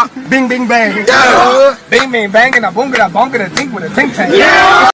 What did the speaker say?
Bing, bing, bang. Bing, bing, bang, and a boom, and a bonk, and a tink with a tink tank.